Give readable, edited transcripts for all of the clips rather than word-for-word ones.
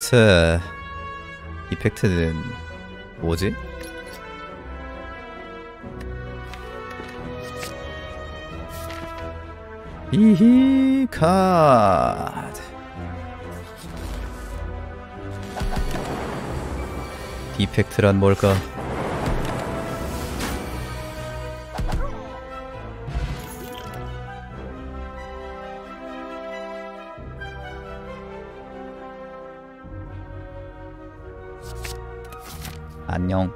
이펙트는 뭐지? 히히 카드. 디펙트란 뭘까? 안녕.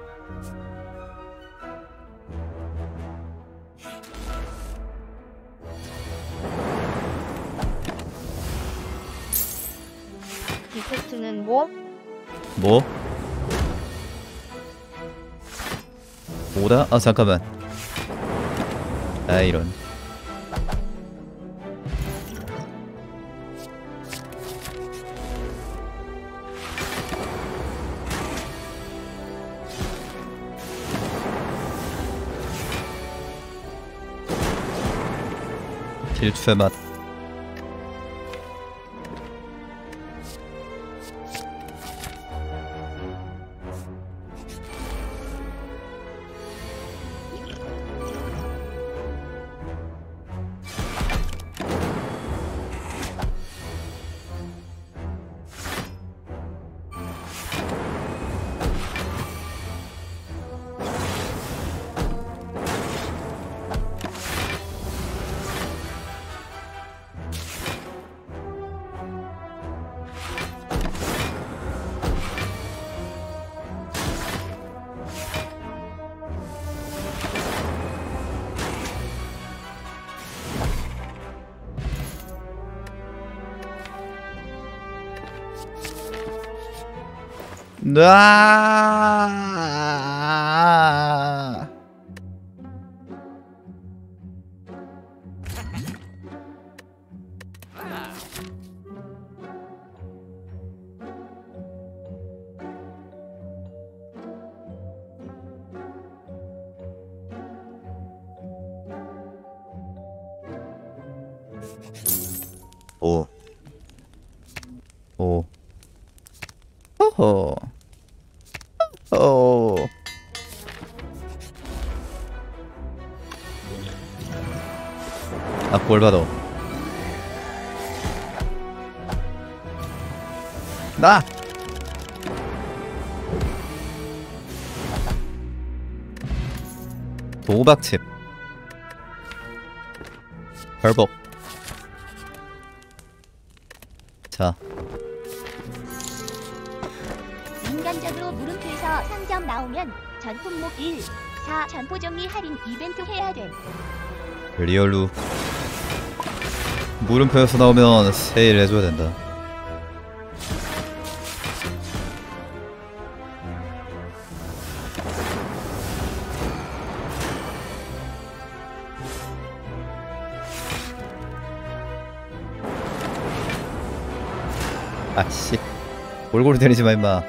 디펙트는 뭐? 뭐? 뭐다? 아 잠깐만. 아 이런. 필수의 맛. 나. 오. 오. 호호. 오. 아, 뭘 받아. 나! 도박칩. 벌복. 자. 인간적으로 물음표에서 상점 나오면 전품목 1, 4 전포 정리 할인 이벤트 해야 됨. 리얼루. 물음표에서 나오면 세일 해줘야 된다. 아씨. 골고루 때리지 마 임마.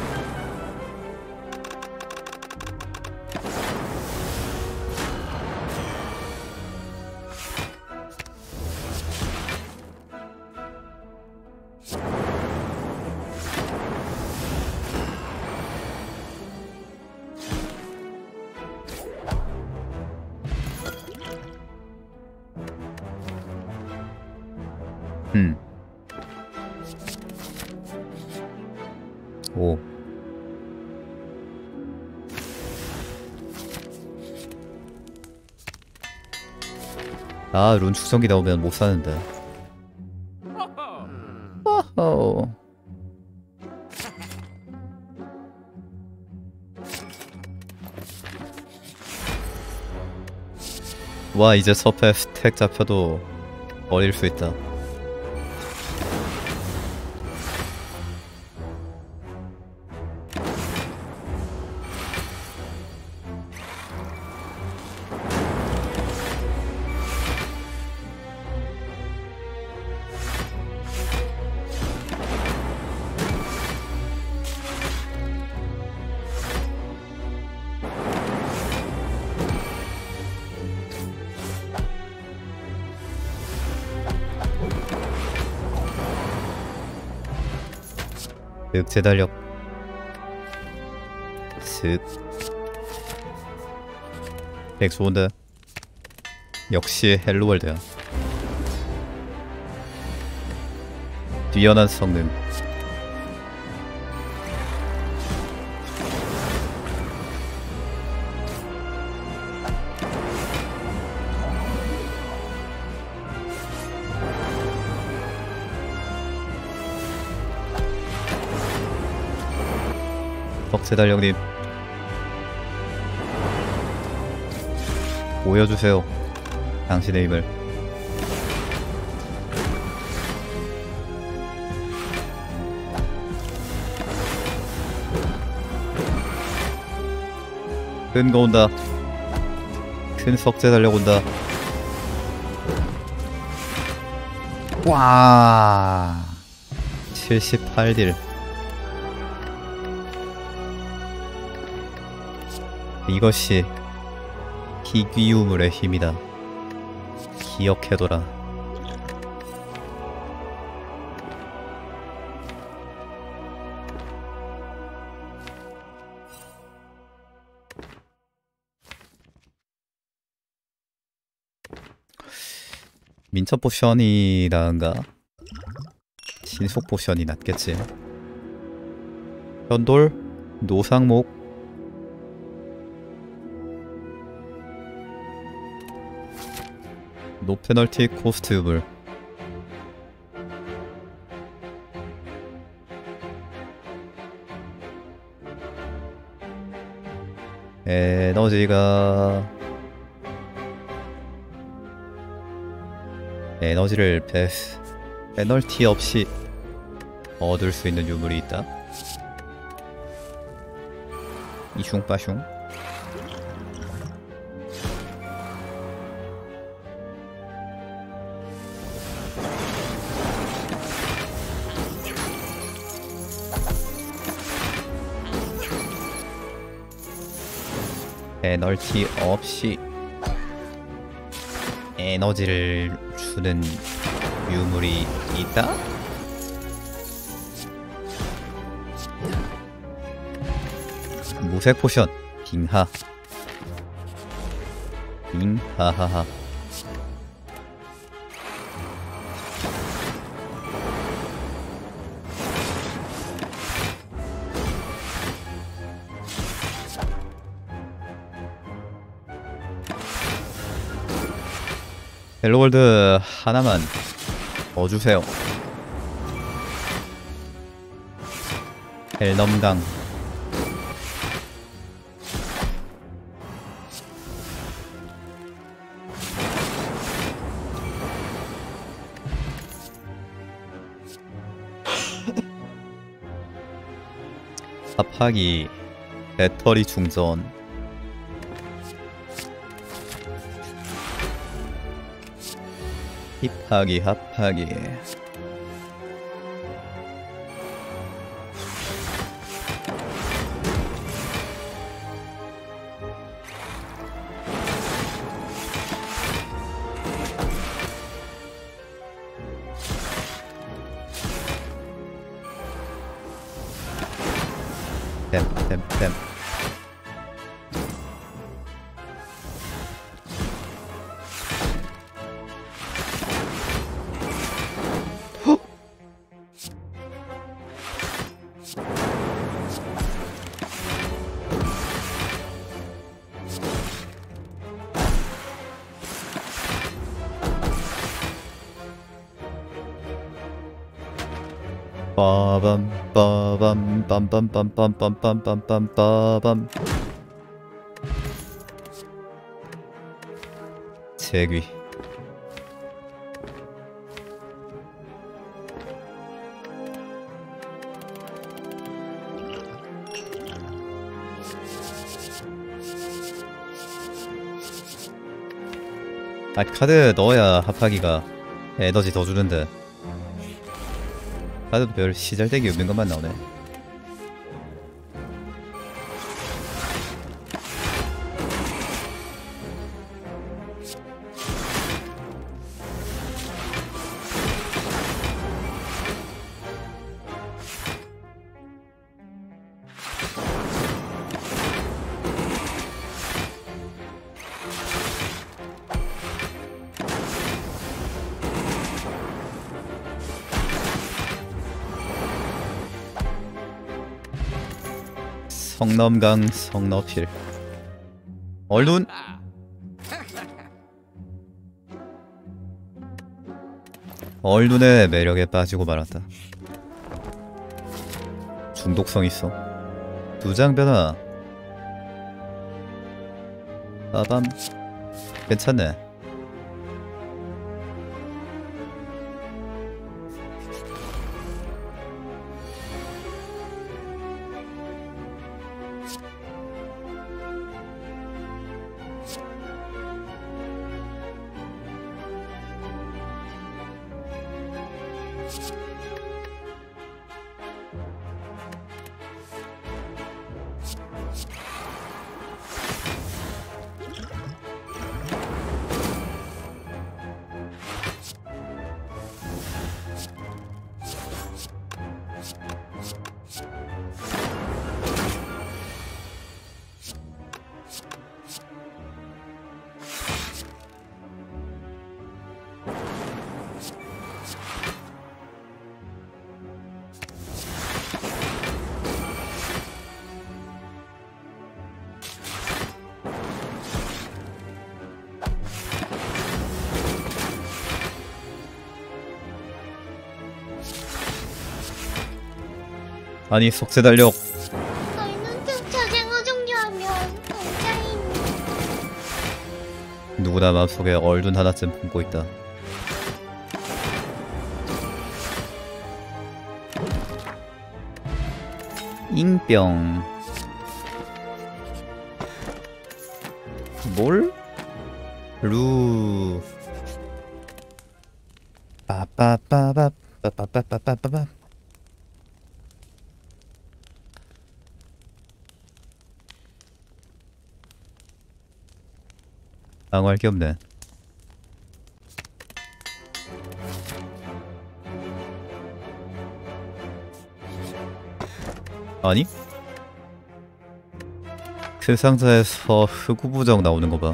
오. 아, 룬 축성기 나오면 못 사는데. 호호. 와, 이제 서페 스택 잡혀도 어릴 수 있다. 늑제 달력 슥. 덱 좋은데 역시 헬로월드야. 뛰어난 성능. 덕세달령님 보여주세요 당신의 힘을. 큰 거 온다. 큰 석재 달려온다. 와 78딜. 이것이 희귀유물의 힘이다. 기억해둬라. 민첩 포션이 나은가? 신속 포션이 낫겠지. 현돌, 노상목, 노페널티 코스트 유물. 에너지를 페널티 없이 얻을 수 있는 유물이 있다. 이슝빠슝. 페널티 없이 에너지를 주는 유물이 있다? 무색 포션 빙하. 빙하하하. 헬로월드 하나만 더 주세요. 헬넘강. 합하기 배터리 충전. 힙하기 합하기. 템. 빠밤 빠밤 빰빰빰빰빰빰빰빰빰빰. 제귀. 아, 카드 넣어야 합하기가 에너지 더 주는데 카드도 별 시잘되기 없는 것만 나오네. 성남강 성너필. 얼른. 얼눈의 매력에 빠지고 말았다. 중독성 있어. 두장 변화. 빠밤. 괜찮네. 아니 속세 달력. 너희는 특차 쟁어 종료하면 공짜임. 누구나 마음속에 얼눈 하나쯤 품고 있다. 잉병. 뭘? 루. 빠빠빠빠 빠빠빠빠빠빠. 방어할 게 없네. 아니? 그 상자에서 흑우부정 나오는 거 봐.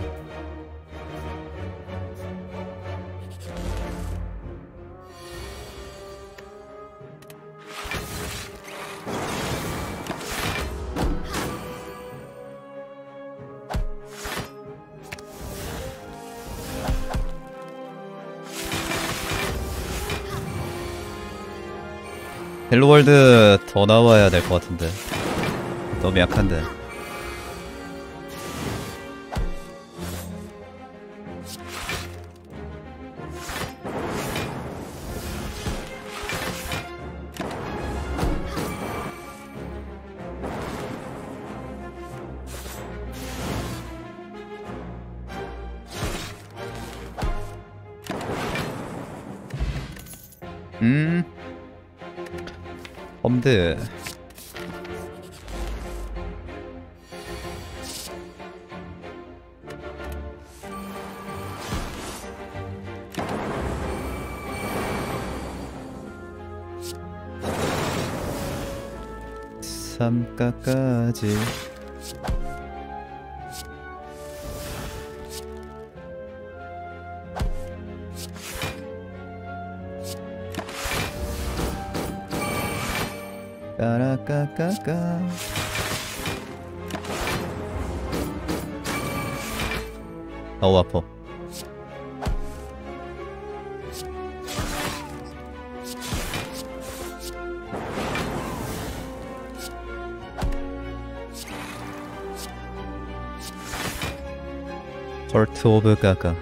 헬로월드 더 나와야 될 것 같은데 너무 약한데. 험드. 삼가까지. 까라까까까. 어우 아파. 헐트 오브 까까.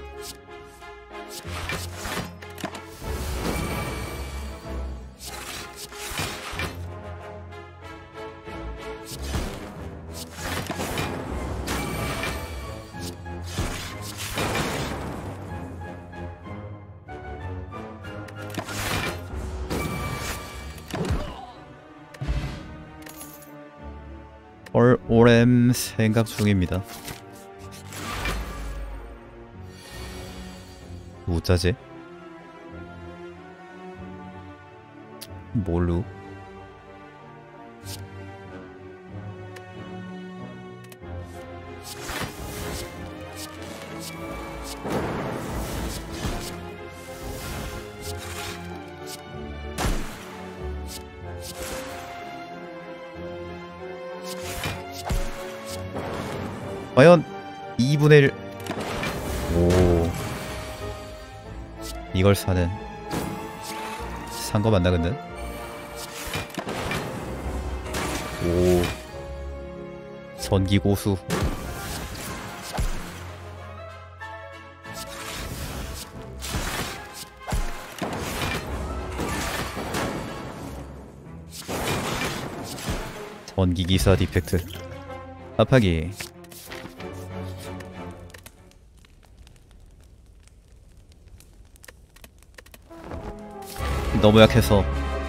오렘 생각 중입니다. 누구짜지? 뭘로? 과연 2분의 1. 오, 이걸 사는. 산 거 맞나 근데? 오, 전기 고수. 전기 기사 디펙트. 합하기. 너무 약해서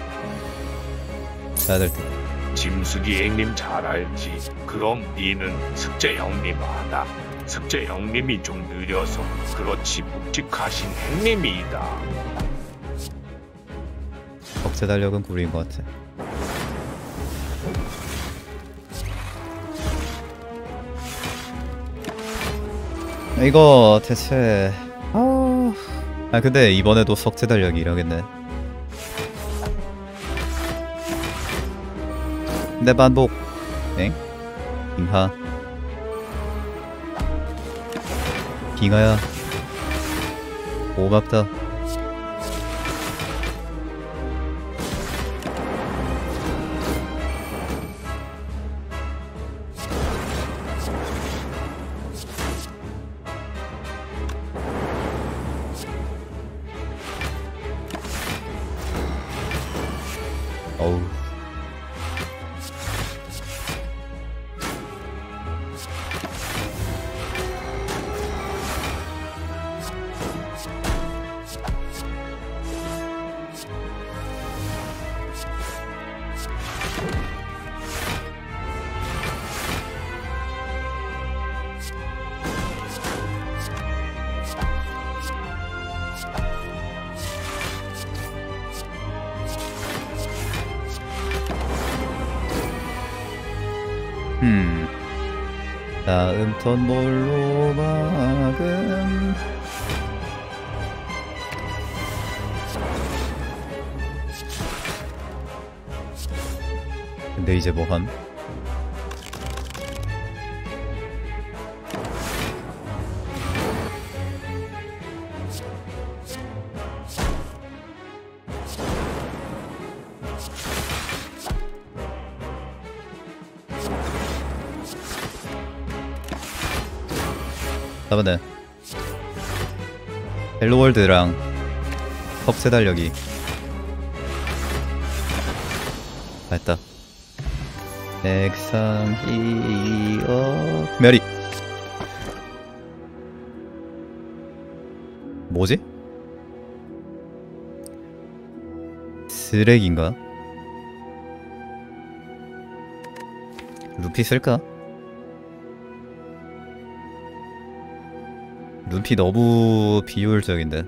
해야 될 듯. 짐수기 형님 잘 알지. 그럼 니는 숙제 형님 하나. 숙제 형님이 좀 느려서 그렇지 묵직하신 형님이다. 적재 달력은 구리인 것 같아. 이거 대체 아 근데 이번에도 석재 달력이 이러겠네. 근데 반복. 엥? 빙하. 빙하야 고맙다. 어우. 다음 턴 뭘로 막음. 근데 이제 뭐함? 잠깐만. 헬로월드랑 석재 달력이 맞다. 액상 기억 메리. 뭐지? 쓰레기인가? 루피 쓸까? 눈피 너무 비효율적인데.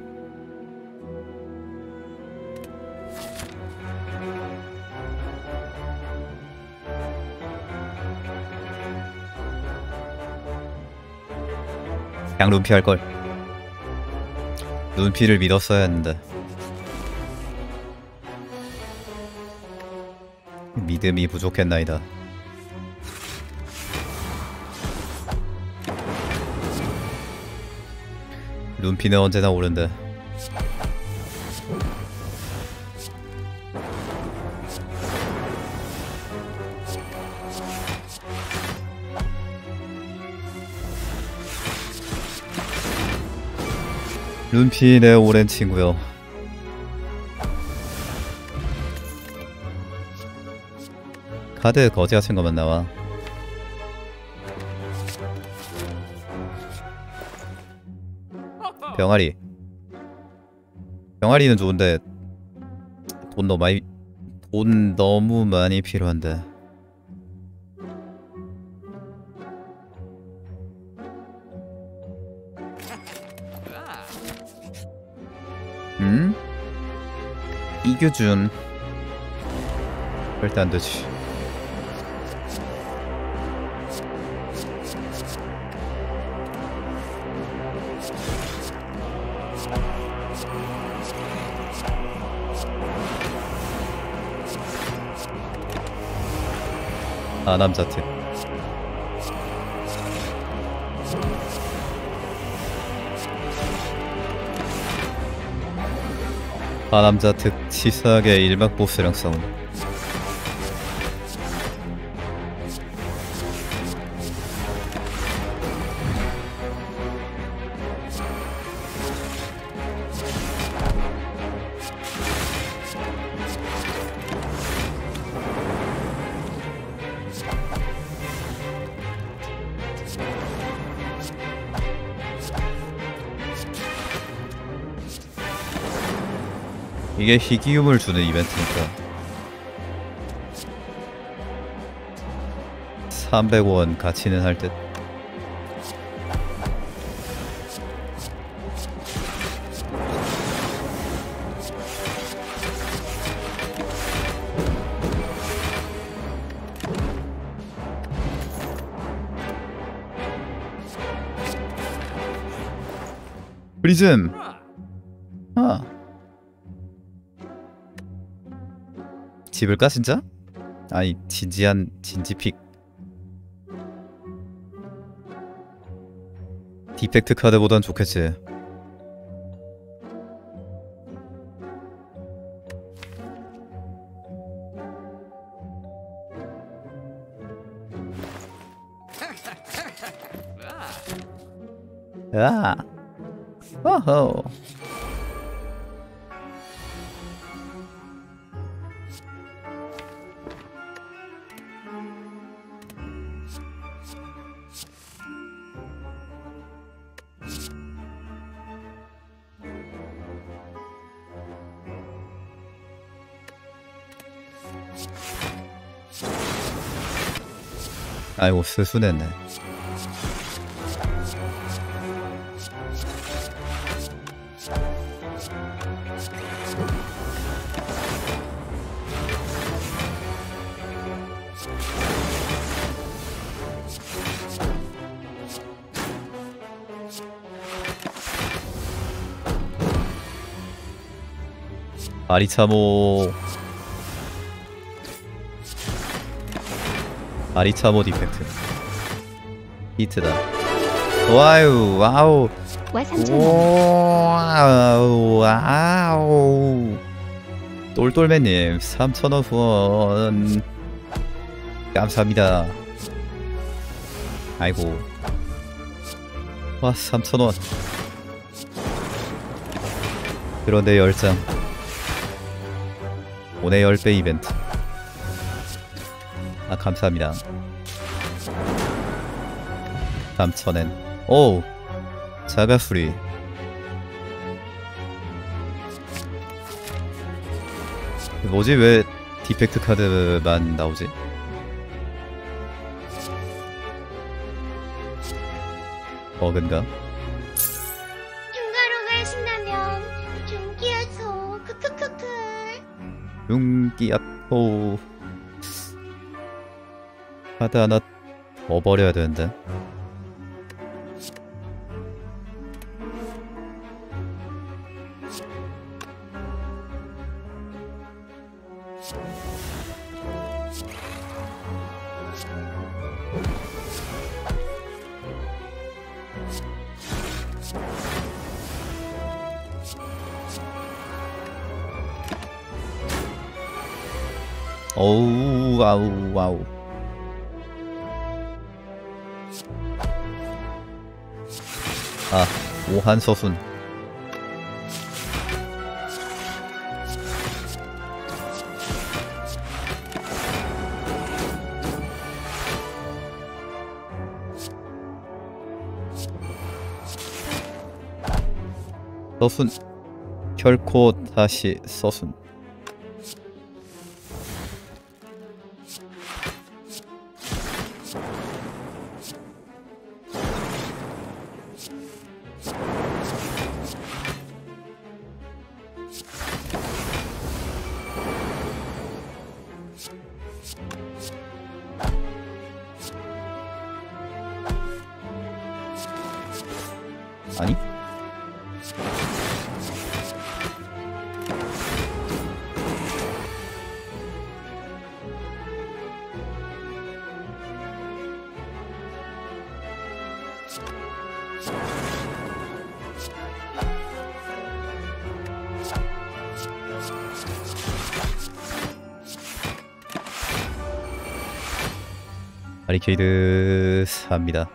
그냥 눈피 할걸. 눈피를 믿었어야 했는데. 믿음이 부족했나이다. 눈피는 언제나 오른데. 눈피 내 오랜 친구요. 카드 거지 같은 것만 나와. 병아리. 병아리는 좋은데 돈 너무 많이 필요한데. 이규준 절대 안 되지. 아, 남자팀. 하남자 특 치사하게 일막 보스랑 싸움. 이게 희귀음을 주는 이벤트니까 300원 가치는 할 듯. 프리즘. 아. 집을까 진짜? 아니 진지한 진지픽. 디펙트 카드보단 좋겠지. 야. 오호. 아이고 스수냈네. 아리차모 디펙트 히트다. 와우 와우 와 3,000원. 와우 똘똘매님 3,000원 후원 감사합니다. 아이고 와 3,000원. 그런데 10장 오늘 10배 이벤트. 아 감사합니다. 3,000엔. 오 자가수리. 뭐지 왜 디펙트 카드만 나오지? 버그인가? 흉가루가 신나면 jun기야소 크크크크. 용기야토. 카드 하나 더 버려야 되는데. 어우 와우 와우. 아 오한서순. 서순 결코 다시 서순. 아니? 바리케이드 삽니다.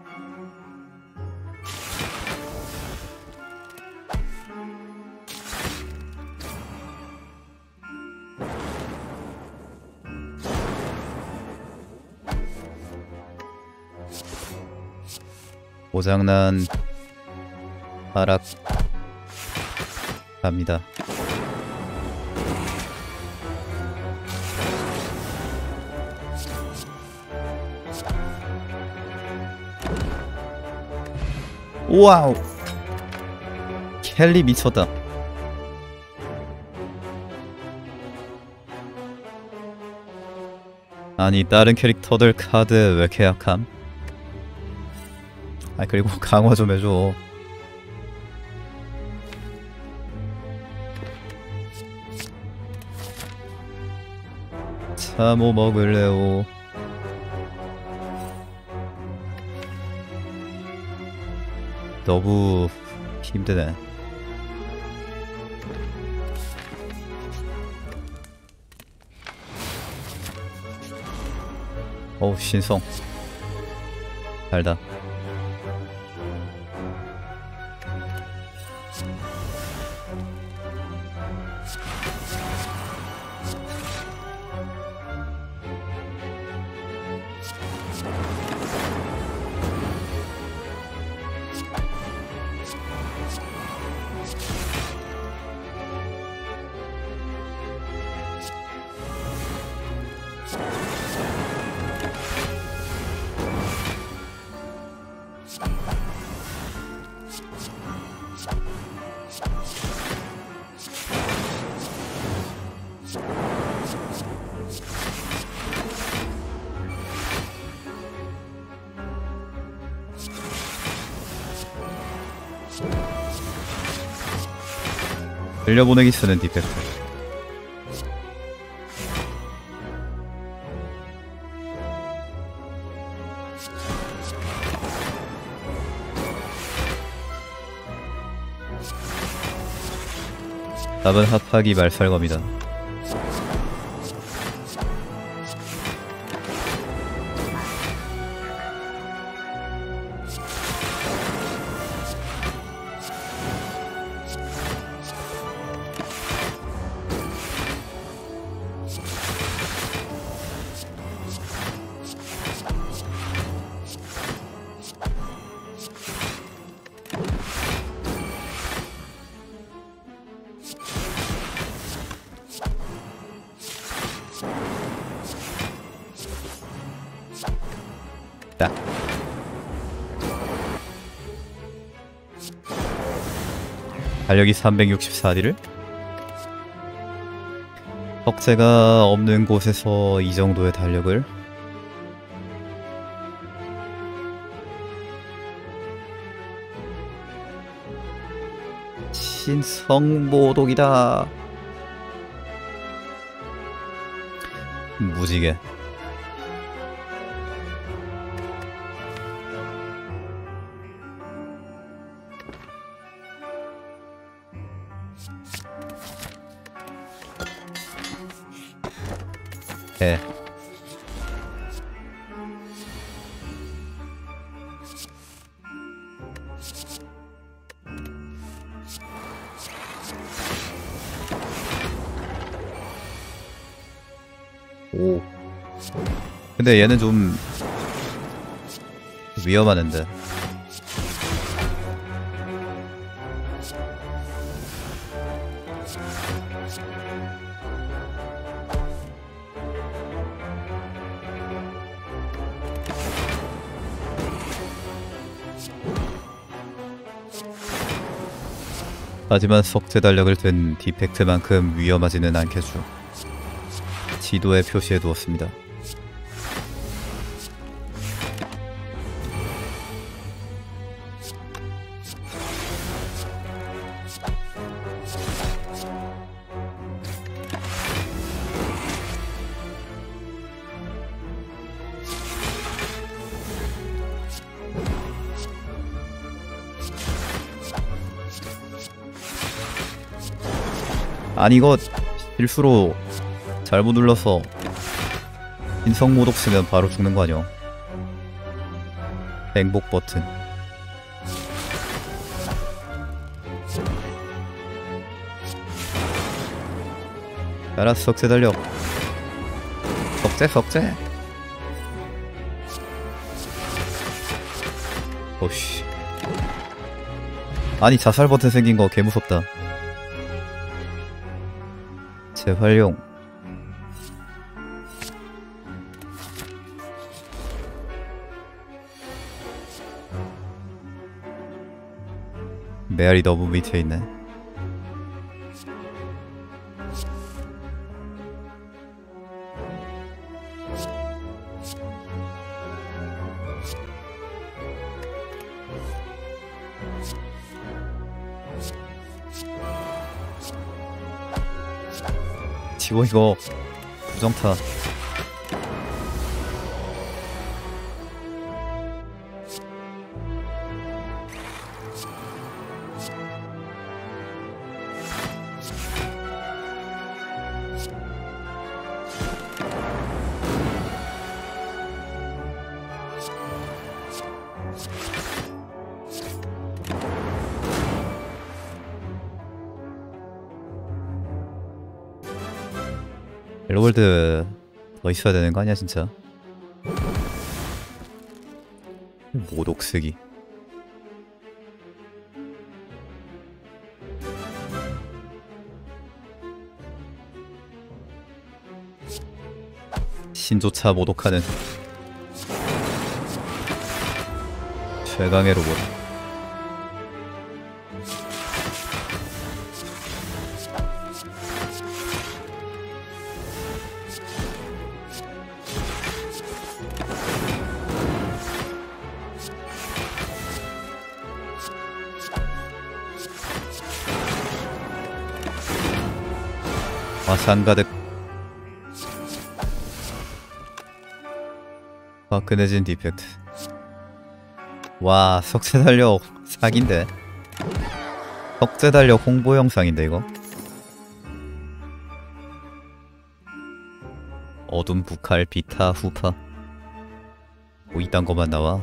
고장난 하락 갑니다. 와우, 켈리 미쳤다. 아니 다른 캐릭터들 카드 왜 이렇게 약함? 아 그리고 강화 좀 해줘. 자 뭐 먹을래요? 너무 힘드네. 어우 신성 달다. 들려보내기 쓰는 디펙트. 답은 합하기 말살검이다. 딱 달력이 364D를? 석재가 없는 곳에서 이 정도의 달력을? 신성모독이다. 무지개. 네. 오. 근데 얘는 좀 위험하는데. 하지만 석재 달력을 든 디펙트만큼 위험하지는 않겠죠. 지도에 표시해 두었습니다. 아니 이거 실수로 잘못 눌러서 인성모독 쓰면 바로 죽는 거 아니야? 행복 버튼. 알았어, 석재 달려. 석재. 오씨. 아니, 자살 버튼 생긴 거 개무섭다. 재활용. 메아리 너무 밑에 있네. 지워 이거. 부정타. 헬로월드 더 있어야 되는 거 아니야 진짜? 모독쓰기. 신조차 모독하는 최강의 로봇. 화산 가득. 화끈해진 디펙트. 와, 석재 달력 사기인데. 석재 달력 홍보 영상인데 이거. 어둠 북할 비타 후파. 뭐 이딴 거만 나와.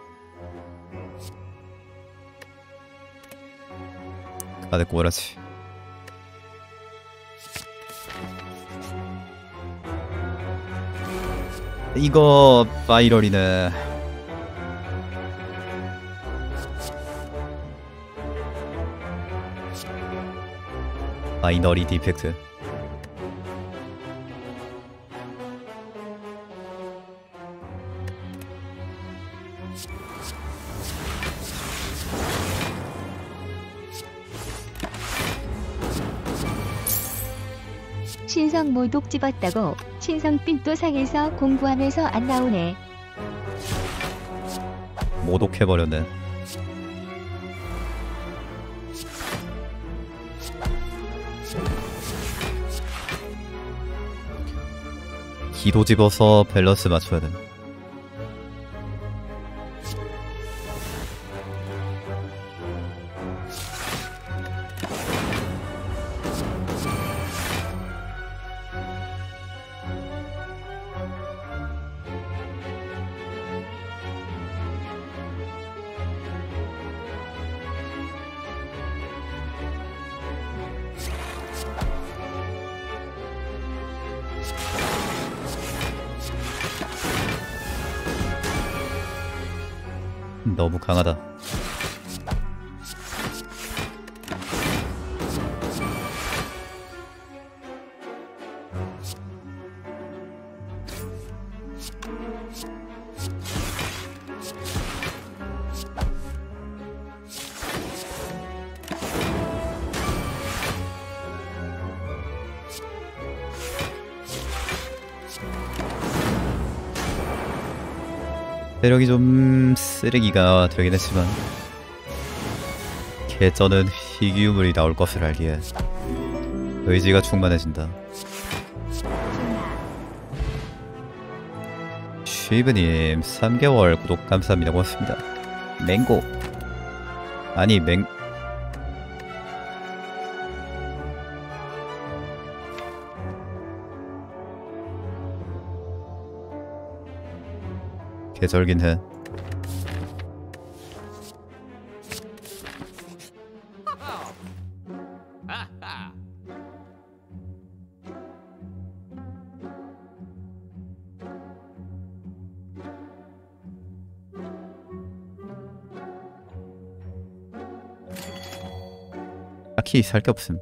가득 꼬라지. 이거 바이럴이네. 바이너리 디펙트. 신성 모독 집었다고 신성 삔또상에서 공부하면서 안 나오네. 모독해버렸네. 기도 집어서 밸런스 맞춰야 돼. 너무 강하다. 세력이 좀 쓰레기가 되긴 했지만 개쩌는 희귀유물이 나올 것을 알기에 의지가 충만해진다. 쉬브님 3개월 구독 감사합니다. 고맙습니다. 맹고 아니 개절긴 해. 딱히 살 게 없음.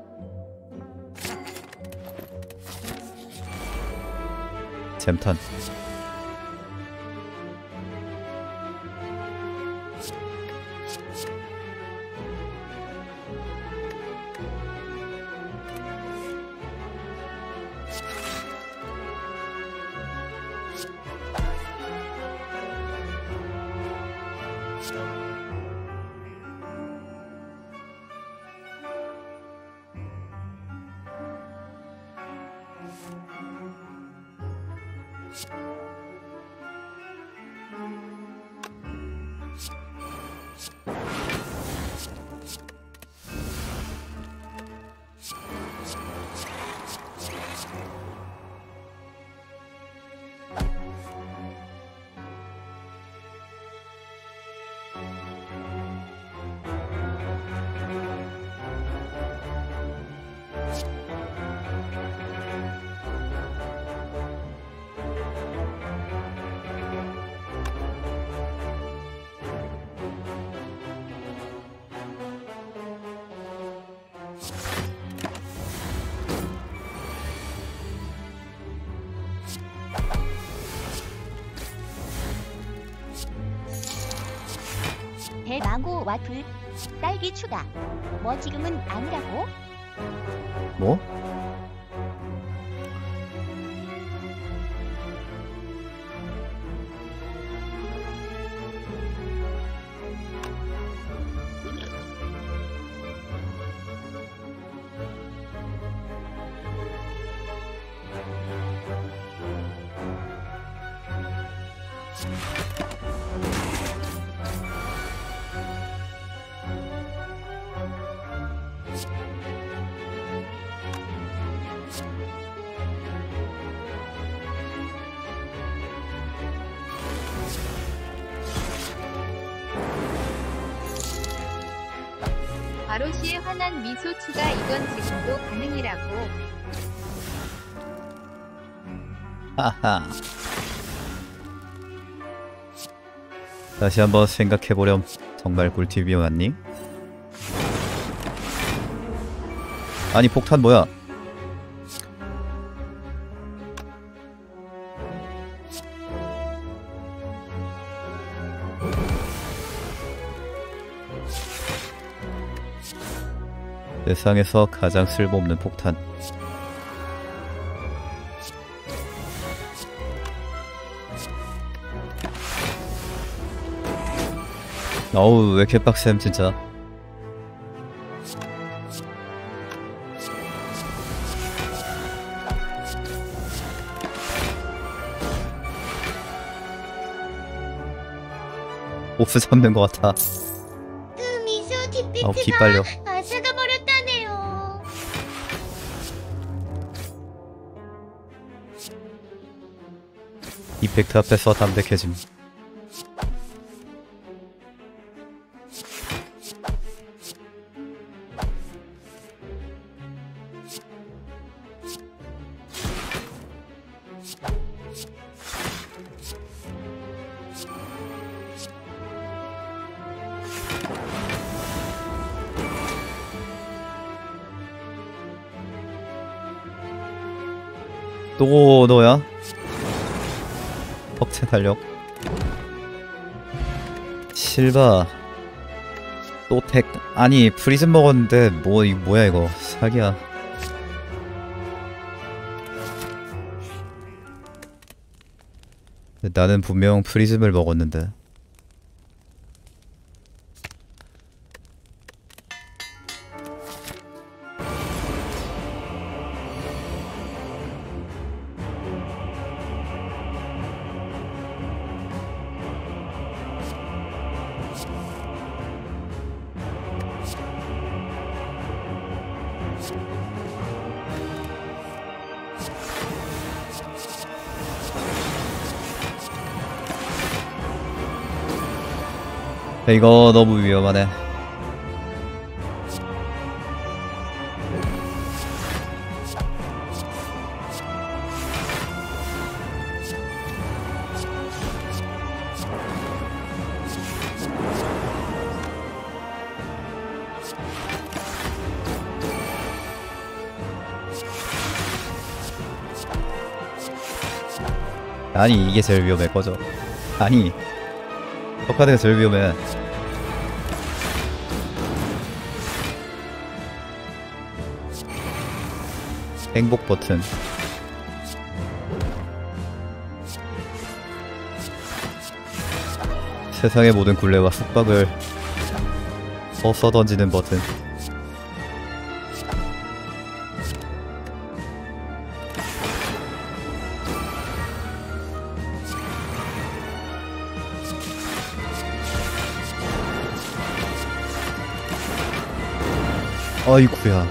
잼탄. 대망고 와플 딸기 추가. 뭐 지금은 아니라고? 뭐? 바로시의 환한 미소 추가 이건 지금도 가능이라고. 하하. 다시 한번 생각해보렴. 정말 꿀팁이 왔니? 아니 폭탄 뭐야? 세상에서 가장 쓸모없는 폭탄. 어우 왜 이렇게 빡셈 진짜. 보스 잡는 것 같아. 그 미소 아우 디피트가 기빨려. 아사가 버렸다네요. 이펙트 앞에서 담백해짐. 또 너야? 퍽체 달력. 실바. 또 택. 아니 프리즘 먹었는데 뭐 이거 뭐야 이거 사기야. 나는 분명 프리즘을 먹었는데. 이거 너무 위험하네. 아니 이게 제일 위험해. 꺼져. 아니 저 카드가 제일 위험해. 행복 버튼. 세상의 모든 굴레와 숙박을 써던지는 버튼. 아이쿠야.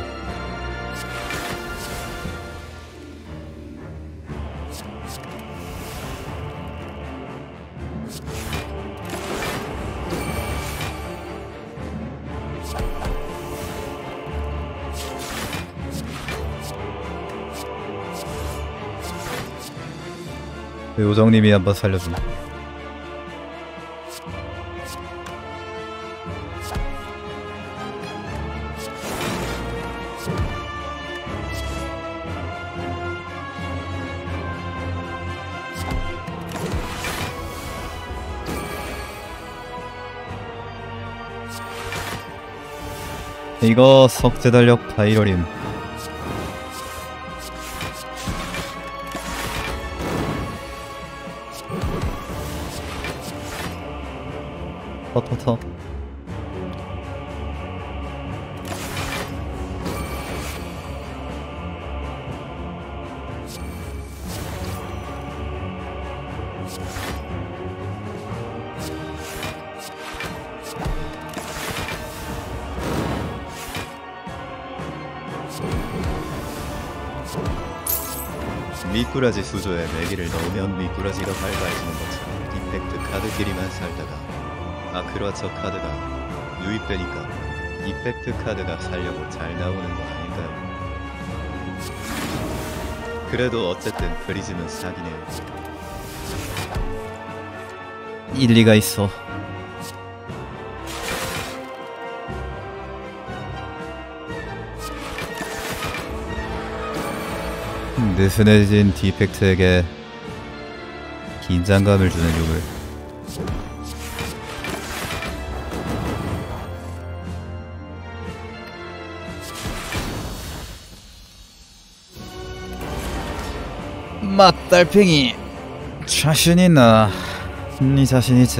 요정님이 한번 살려주네. 이거 석재달력 바이러림. 터터터. 미꾸라지 수조에 메기를 넣으면 미꾸라지가 밝아지는 것처럼 이펙트 카드끼리만 살다가 아크로아처 카드가 유입되니까 이펙트 카드가 살려고 잘 나오는 거 아닌가요? 그래도 어쨌든 프리즘은 사기네요. 일리가 있어. 느슨해진 디펙트에게 긴장감을 주는 유물. 맛달팽이 자신있나? 네 자신있지?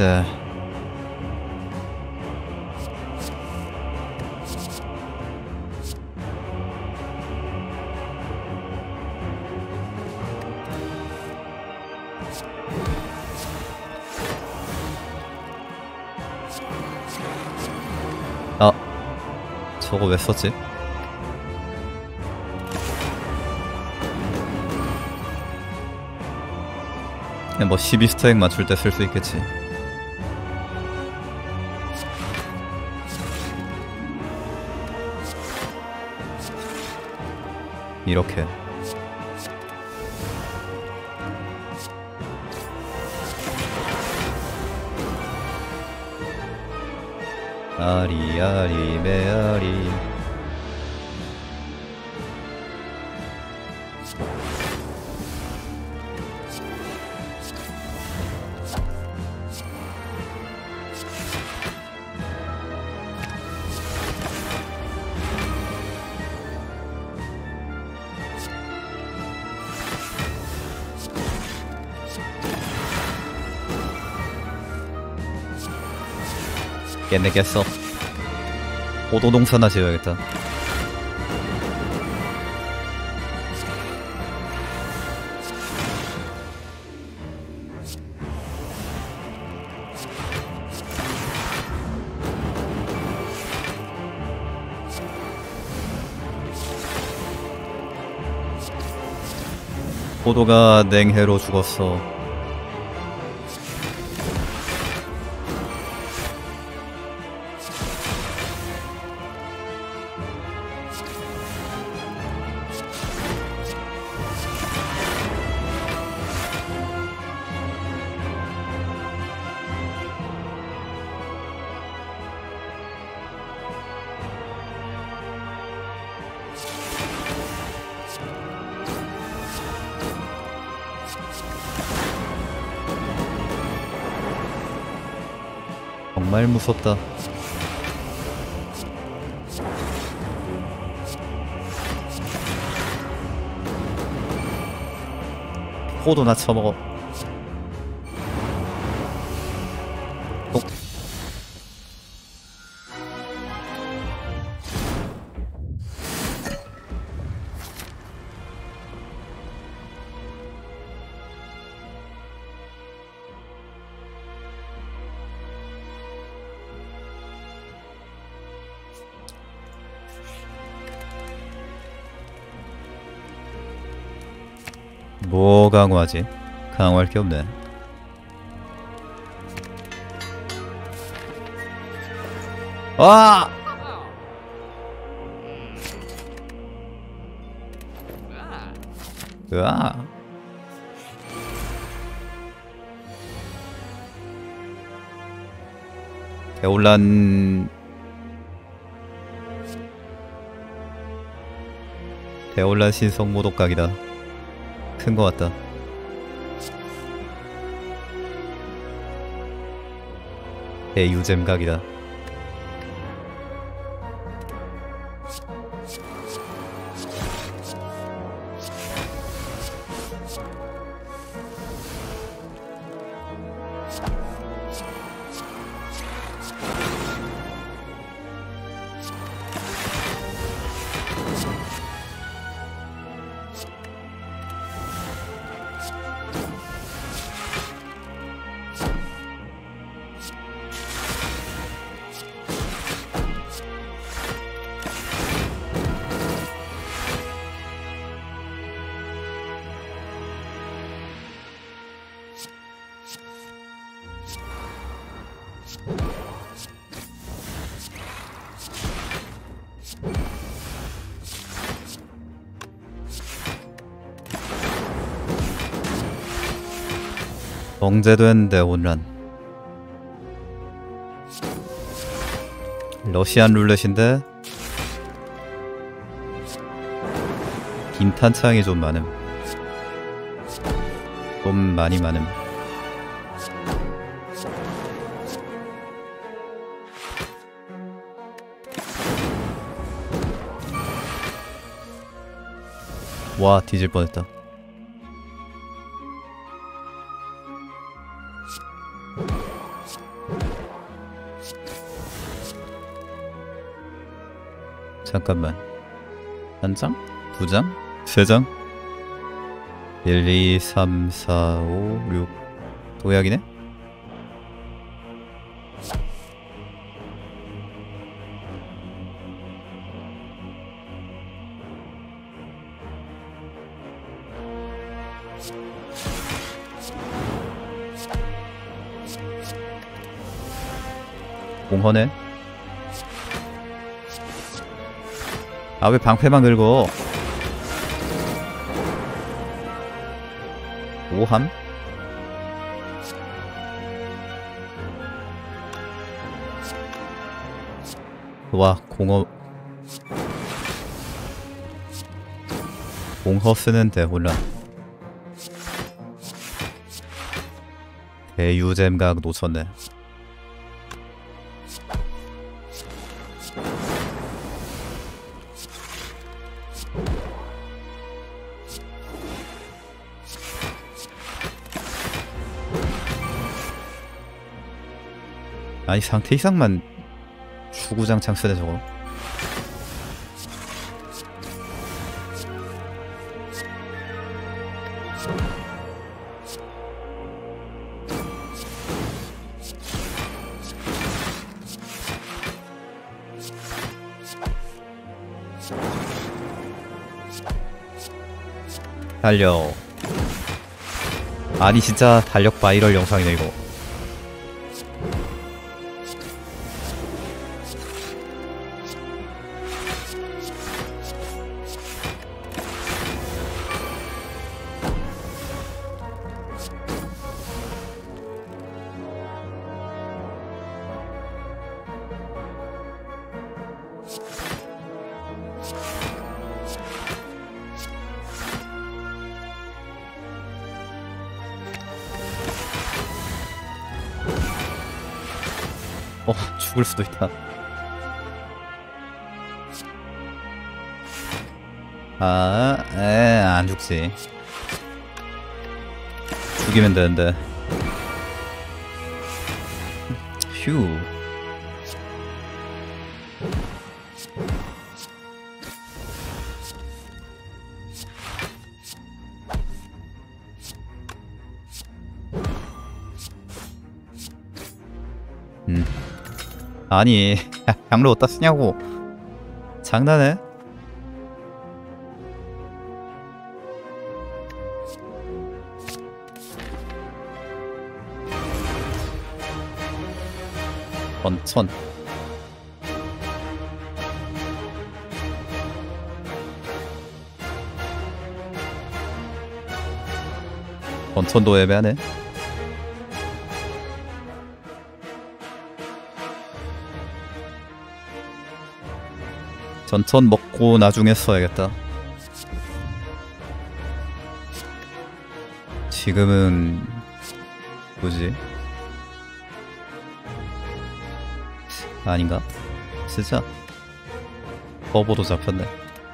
아, 저거 왜 썼지? 그냥 뭐 12스택 맞출 때 쓸 수 있겠지. 이렇게 아리아리 메아리. 깼네 깼어. 오도농사나 지어야겠다. 포도가 냉해로 죽었어. 정말 무섭다. 포도나 쳐먹어. 뭐 강화하지? 강화할 게 없네. 아! 으아! 대올란 신성 모독각이다. 큰 거 같다. 대유잼 각이다. 정제된 대혼란. 러시안 룰렛인데 빈탄창이 좀 많음. 좀 많이 많음. 와, 뒤질 뻔했다. 잠깐만. 한 장? 두 장? 세 장? 1, 2, 3, 4, 5, 6 도약이네? 공허네? 아, 왜 방패만 긁어? 오함? 와, 공허 쓰는데 혼란. 대유잼각 놓쳤네. 아니, 상태 이상만 주구장창 쓰네 저거. 달려. 아니 진짜 달력 바이럴 영상이네 이거. 죽을 수도 있다. 안 죽지. 죽이면 되는데. 휴. 아니, 양로 어디다 쓰냐고. 장난해? 번천. 번천도 애매하네. 전천 먹고 나중에 써야겠다. 지금은 뭐지? 아닌가? 쓰자. 버버도 잡혔네.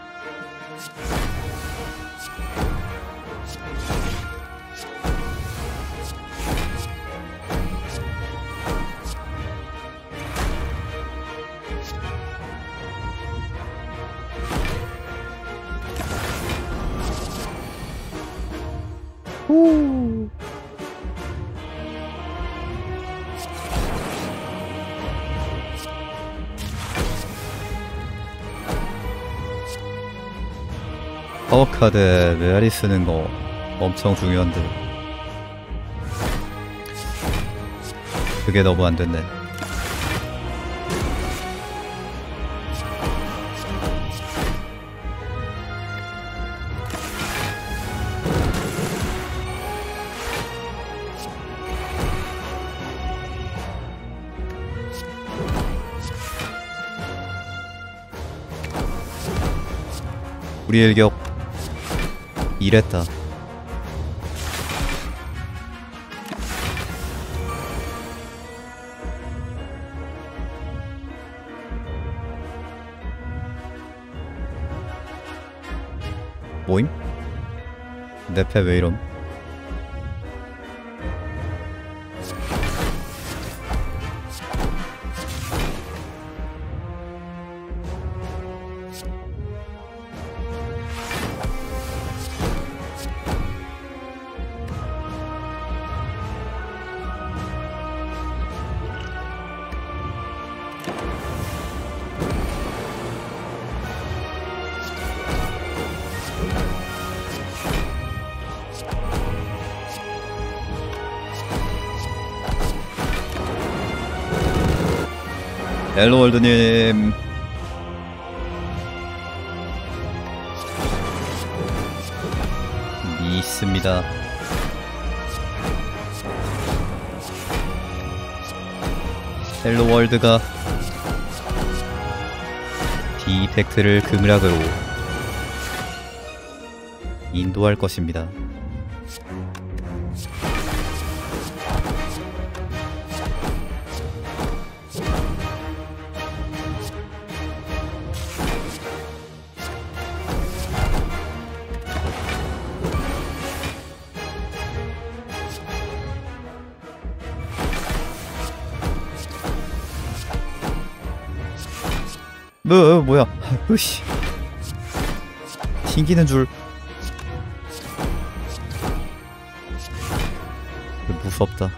파워카드 메아리 쓰는 거 엄청 중요한데 그게 너무 안 됐네. 우리 일격 이랬다. 뭐임? 내 패 왜 이럼? 헬로월드님 있습니다. 헬로월드가 디펙트를 극락으로 인도할 것입니다. 뭐야? 으씨, 튕기는 줄. 무섭다.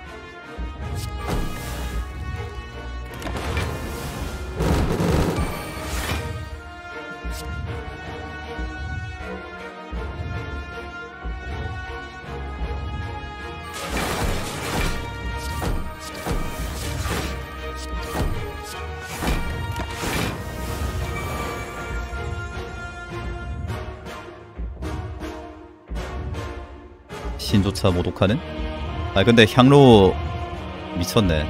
신조차 모독하는? 아 근데 향로 미쳤네.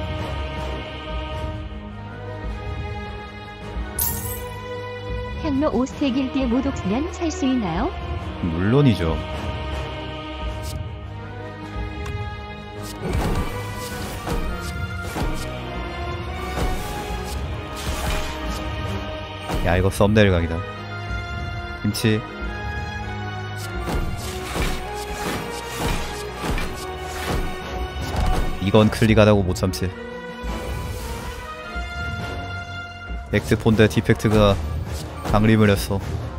향로 5스택 일기에 모독 쓰면 살 수 있나요? 물론이죠. 야 이거 썸네일 각이다. 김치. 이건 클릭하다고 못 참지. 액트폰데 디펙트가 강림을 했어.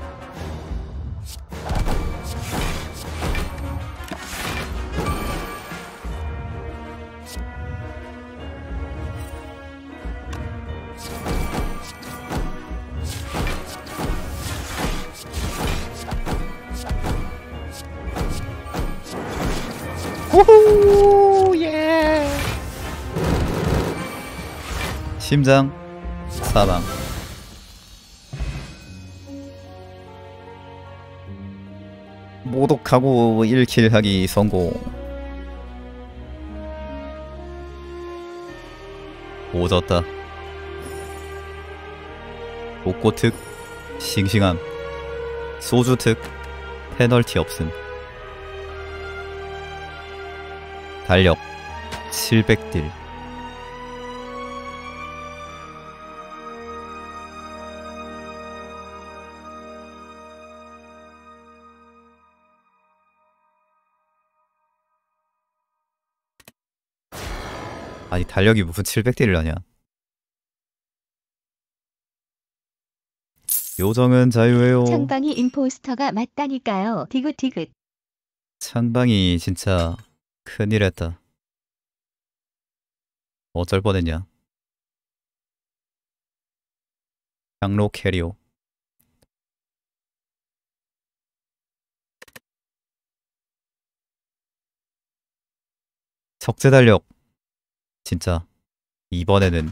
호호 예. 심장 사망. 모독하고 1킬 하기 성공. 오졌다. 복고 특 싱싱함. 소주 특 페널티 없음. 달력 700딜. 아니 달력이 무슨 700딜을 하냐. 요정은 자유예요. 창방이 임포스터가 맞다니까요. 디귿디귿. 창방이 진짜 큰일 했다. 어쩔 뻔했냐. 장로 캐리오. 적재 달력 진짜 이번에는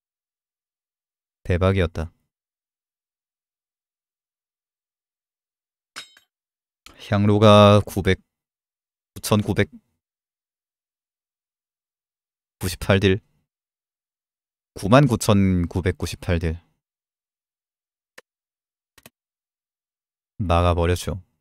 대박이었다. 향로가 9,998딜 99,998딜 막아버렸죠.